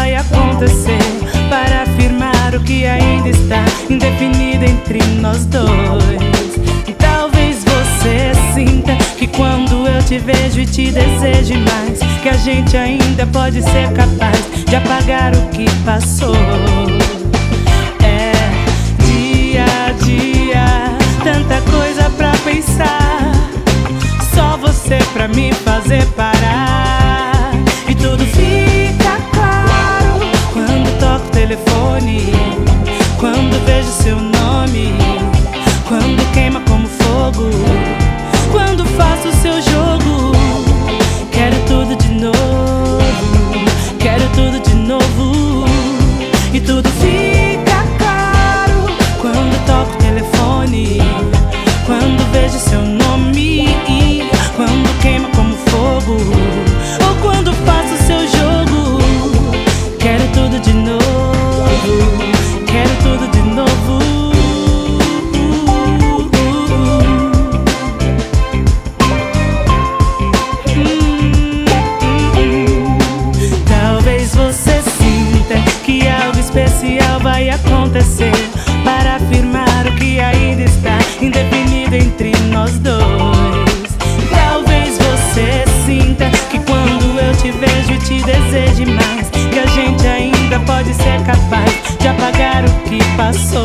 vai acontecer para afirmar o que ainda está indefinido entre nós dois. Talvez você sinta que quando eu te vejo e te deseje mais, que a gente ainda pode ser capaz de apagar o que passou. É dia a dia, tanta coisa pra pensar, só você pra me fazer parar. E tudo fica claro quando toco o telefone, quando vejo seu nome, quando queima como fogo, quando faço o seu jogo. Quero tudo de novo, quero tudo de novo. E tudo fica claro quando toco o telefone, quando vejo seu nome, quando queima como fogo, ou quando faço o seu jogo. Quero tudo de novo, quero tudo de novo. Talvez você sinta que algo especial vai acontecer para afirmar o que ainda está indefinido entre nós dois. Talvez você sinta que quando eu te vejo e te deseje mais, que a gente ainda pode ser capaz de apagar o que passou.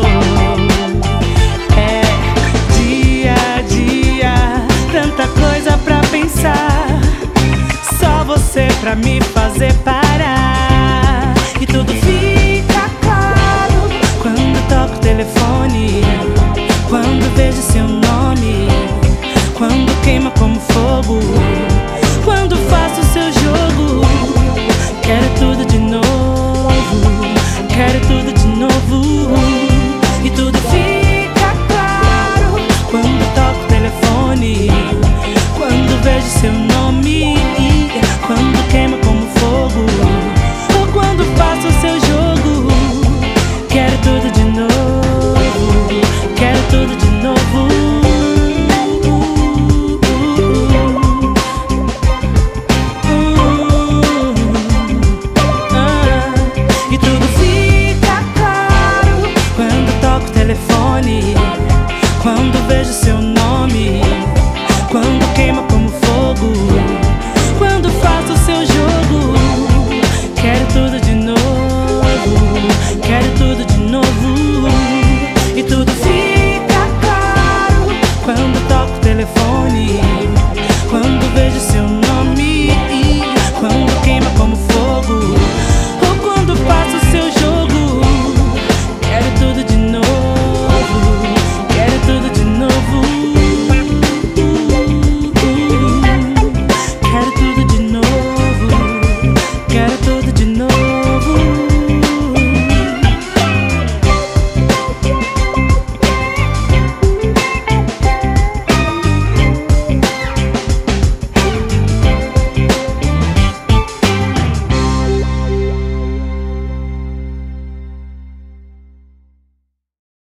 É dia a dia, tanta coisa pra pensar, só você pra me fazer parar. E tudo fica claro quando toco o telefone, quando vejo seu nome, quando queima como fogo, quando faço o seu jogo. Quero tudo de novo, quero tudo de novo. E tudo fica claro quando toco o telefone, quando vejo seu nome,